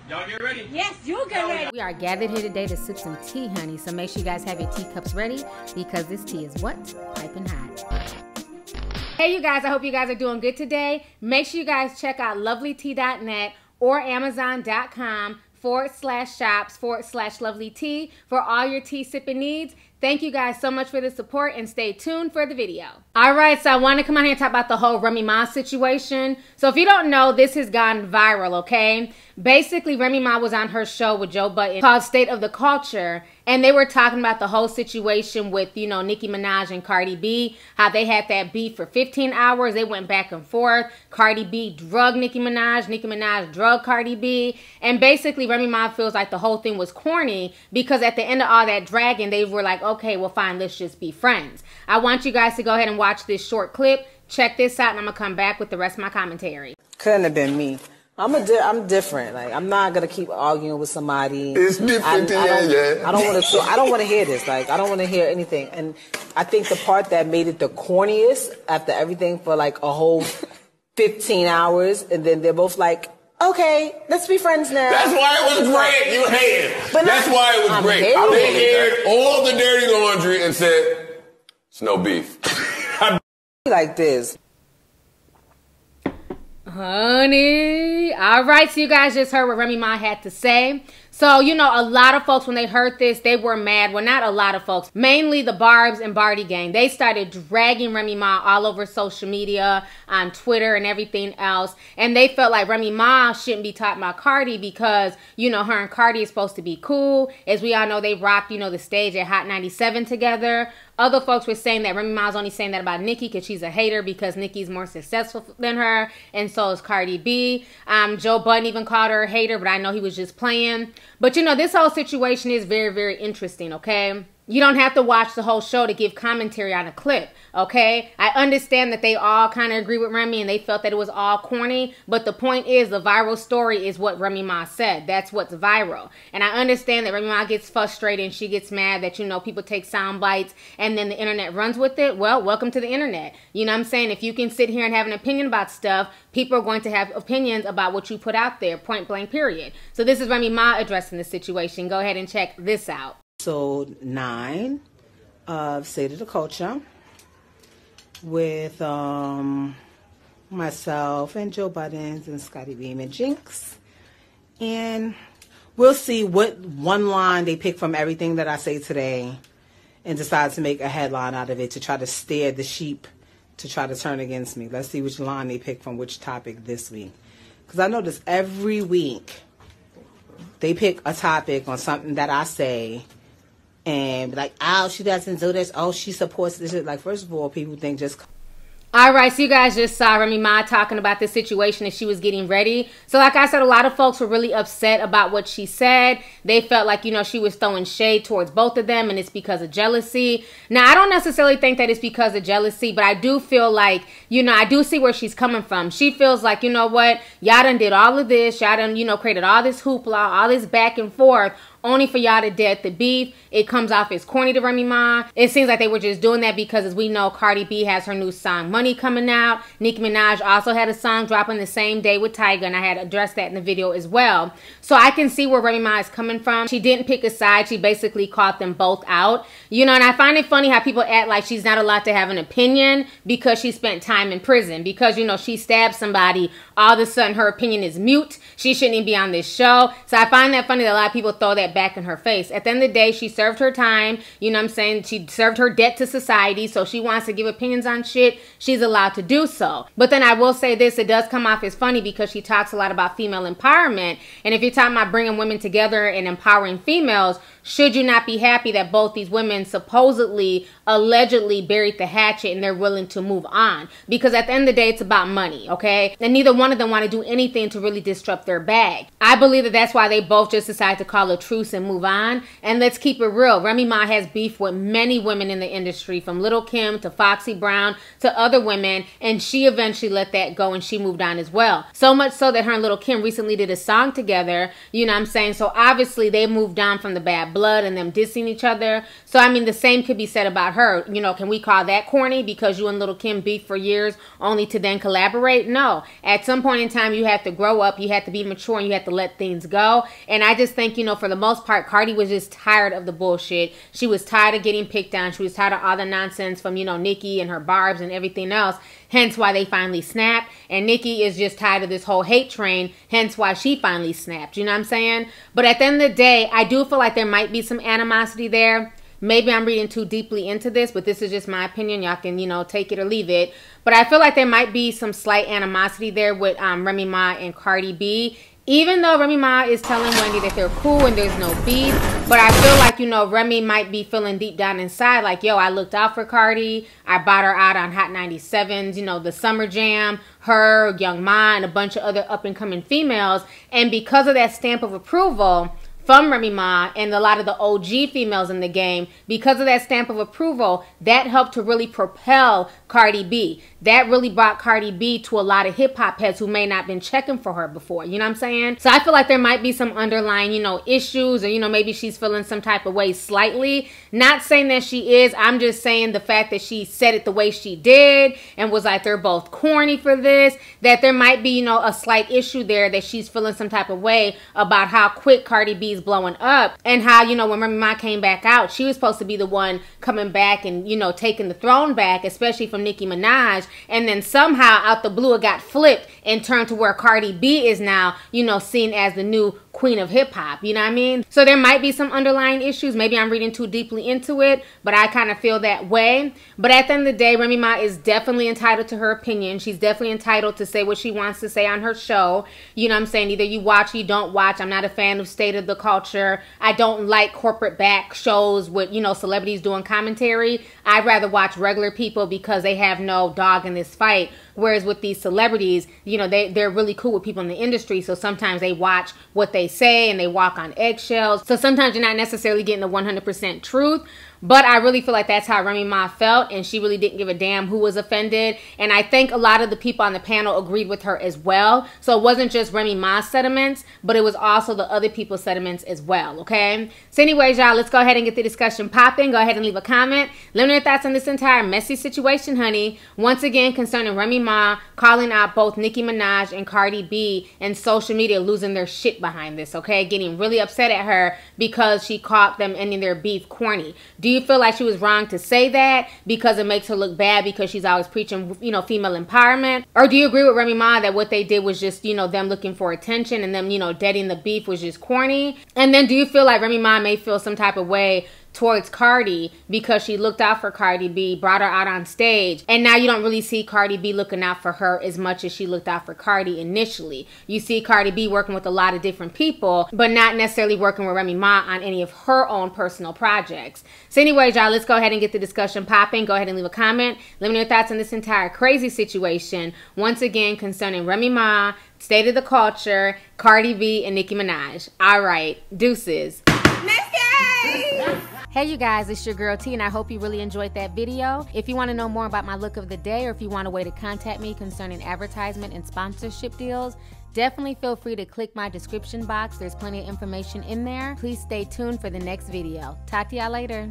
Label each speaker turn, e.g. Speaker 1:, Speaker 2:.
Speaker 1: Y'all get ready?
Speaker 2: Yes, you get ready.
Speaker 3: We are gathered here today to sip some tea, honey. So make sure you guys have your teacups ready because this tea is what? Piping hot. Hey, you guys. I hope you guys are doing good today. Make sure you guys check out lovelytea.net or amazon.com/shops/lovelytea for all your tea sipping needs. Thank you guys so much for the support and stay tuned for the video. All right, so I want to come out here and talk about the whole Remy Ma situation. So if you don't know, this has gone viral, okay? Basically, Remy Ma was on her show with Joe Budden called State of the Culture, and they were talking about the whole situation with, you know, Nicki Minaj and Cardi B, how they had that beef for 15 hours. They went back and forth. Cardi B drugged Nicki Minaj drugged Cardi B, and basically Remy Ma feels like the whole thing was corny because at the end of all that dragging, they were like, okay, well, fine, let's just be friends. I want you guys to go ahead and watch this short clip. Check this out, and I'm going to come back with the rest of my commentary.
Speaker 4: Couldn't have been me. I'm different. Like, I'm not going to keep arguing with somebody.
Speaker 5: It's different,
Speaker 4: I don't want to hear this. Like, I don't want to hear anything. And I think the part that made it the corniest after everything for like a whole 15 hours, and then they're both like, okay, let's be friends now.
Speaker 5: That's why it was great. You hate it.
Speaker 4: But
Speaker 5: that's why it was great. They aired all the dirty laundry and said, it's no beef.
Speaker 4: Like this.
Speaker 3: Honey. All right, so you guys just heard what Remy Ma had to say. So, you know, a lot of folks, when they heard this, they were mad. Well, not a lot of folks. Mainly the Barbs and Barty gang. They started dragging Remy Ma all over social media, on Twitter and everything else. And they felt like Remy Ma shouldn't be talking about Cardi because, you know, her and Cardi is supposed to be cool. As we all know, they rocked, you know, the stage at Hot 97 together. Other folks were saying that Remy Ma's only saying that about Nicki because she's a hater because Nicki's more successful than her, and so is Cardi B. Joe Budden even called her a hater, but I know he was just playing. But, you know, this whole situation is very, very interesting, okay? You don't have to watch the whole show to give commentary on a clip, okay? I understand that they all kind of agree with Remy and they felt that it was all corny, but the point is the viral story is what Remy Ma said. That's what's viral. And I understand that Remy Ma gets frustrated and she gets mad that, you know, people take sound bites and then the internet runs with it. Well, welcome to the internet. You know what I'm saying? If you can sit here and have an opinion about stuff, people are going to have opinions about what you put out there, point blank, period. So this is Remy Ma addressing the situation. Go ahead and check this out.
Speaker 4: Episode 9 of State of the Culture with myself and Joe Budden and Scotty Beam and Jinx. And we'll see what one line they pick from everything that I say today and decide to make a headline out of it to try to steer the sheep to try to turn against me. Let's see which line they pick from which topic this week. Because I notice every week they pick a topic on something that I say and be like, oh, she doesn't do this. Oh, she supports this. Like, first of all, people think just...
Speaker 3: All right, so you guys just saw Remy Ma talking about the situation as she was getting ready. So like I said, a lot of folks were really upset about what she said. They felt like, you know, she was throwing shade towards both of them and it's because of jealousy. Now, I don't necessarily think that it's because of jealousy, but I do feel like, you know, I do see where she's coming from. She feels like, you know what, y'all done did all of this. Y'all done, you know, created all this hoopla, all this back and forth, only for y'all to dead the beef. It comes off as corny to Remy Ma. It seems like they were just doing that because, as we know, Cardi B has her new song Money coming out. Nicki Minaj also had a song dropping the same day with Tyga, and I had addressed that in the video as well. So I can see where Remy Ma is coming from. She didn't pick a side. She basically called them both out. You know, and I find it funny how people act like she's not allowed to have an opinion because she spent time in prison. Because, you know, she stabbed somebody, all of a sudden her opinion is mute. She shouldn't even be on this show. So I find that funny that a lot of people throw that back in her face. At the end of the day, she served her time. You know what I'm saying? She served her debt to society. So she wants to give opinions on shit. She's allowed to do so. But then I will say this, it does come off as funny because she talks a lot about female empowerment. And if you're talking about bringing women together and empowering females, should you not be happy that both these women supposedly, allegedly buried the hatchet and they're willing to move on? Because at the end of the day, it's about money, okay? And neither one of them want to do anything to really disrupt their bag. I believe that that's why they both just decided to call a truce and move on. And let's keep it real. Remy Ma has beef with many women in the industry, from Lil' Kim to Foxy Brown to other women, and she eventually let that go and she moved on as well. So much so that her and Lil' Kim recently did a song together, you know what I'm saying? So obviously they moved on from the bad Bad Blood and them dissing each other. So, I mean, the same could be said about her. You know, can we call that corny because you and Lil' Kim beefed for years only to then collaborate? No. At some point in time, you have to grow up, you have to be mature, and you have to let things go. And I just think, you know, for the most part, Cardi was just tired of the bullshit. She was tired of getting picked on. She was tired of all the nonsense from, you know, Nicki and her barbs and everything else. Hence why they finally snapped. And Nicki is just tired of this whole hate train. Hence why she finally snapped. You know what I'm saying? But at the end of the day, I do feel like there might be some animosity there. Maybe I'm reading too deeply into this, but this is just my opinion. Y'all can, you know, take it or leave it. But I feel like there might be some slight animosity there with Remy Ma and Cardi B. Even though Remy Ma is telling Wendy that they're cool and there's no beef, but I feel like, you know, Remy might be feeling deep down inside like, yo, I looked out for Cardi. I bought her out on Hot 97's, you know, the Summer Jam, her, Young Ma, and a bunch of other up-and-coming females. And because of that stamp of approval from Remy Ma and a lot of the OG females in the game, because of that stamp of approval, that helped to really propel Cardi B. That really brought Cardi B to a lot of hip-hop heads who may not have been checking for her before. You know what I'm saying? So I feel like there might be some underlying, you know, issues, or, you know, maybe she's feeling some type of way slightly. Not saying that she is. I'm just saying the fact that she said it the way she did and was like, they're both corny for this, that there might be, you know, a slight issue there, that she's feeling some type of way about how quick Cardi B is blowing up, and how, you know, when Remy Ma came back out, she was supposed to be the one coming back and, you know, taking the throne back, especially from Nicki Minaj, and then somehow out the blue it got flipped and turned to where Cardi B is now, you know, seen as the new queen of hip hop, you know what I mean? So there might be some underlying issues. Maybe I'm reading too deeply into it, but I kind of feel that way. But at the end of the day, Remy Ma is definitely entitled to her opinion. She's definitely entitled to say what she wants to say on her show. You know what I'm saying? Either you watch or you don't watch. I'm not a fan of State of the Culture. I don't like corporate back shows with, you know, celebrities doing commentary. I'd rather watch regular people because they have no dog in this fight. Whereas with these celebrities, you know, they're really cool with people in the industry. So sometimes they watch what they say and they walk on eggshells. So sometimes you're not necessarily getting the 100% truth. But I really feel like that's how Remy Ma felt, and she really didn't give a damn who was offended. And I think a lot of the people on the panel agreed with her as well. So it wasn't just Remy Ma's sentiments, but it was also the other people's sentiments as well, okay? So anyways, y'all, let's go ahead and get the discussion popping. Go ahead and leave a comment. Let me know your thoughts on this entire messy situation, honey. Once again, concerning Remy Ma calling out both Nicki Minaj and Cardi B, and social media losing their shit behind this, okay? Getting really upset at her because she caught them ending their beef corny. Do you feel like she was wrong to say that because it makes her look bad because she's always preaching, you know, female empowerment? Or do you agree with Remy Ma that what they did was just, you know, them looking for attention and them, you know, deading the beef was just corny? And then do you feel like Remy Ma may feel some type of way towards Cardi because she looked out for Cardi B, brought her out on stage, and now you don't really see Cardi B looking out for her as much as she looked out for Cardi initially? You see Cardi B working with a lot of different people, but not necessarily working with Remy Ma on any of her own personal projects. So anyways, y'all, let's go ahead and get the discussion popping. Go ahead and leave a comment. Let me know your thoughts on this entire crazy situation, once again, concerning Remy Ma, State of the Culture, Cardi B, and Nicki Minaj. All right, deuces. Hey you guys, it's your girl T, and I hope you really enjoyed that video. If you want to know more about my look of the day, or if you want a way to contact me concerning advertisement and sponsorship deals, definitely feel free to click my description box. There's plenty of information in there. Please stay tuned for the next video. Talk to y'all later.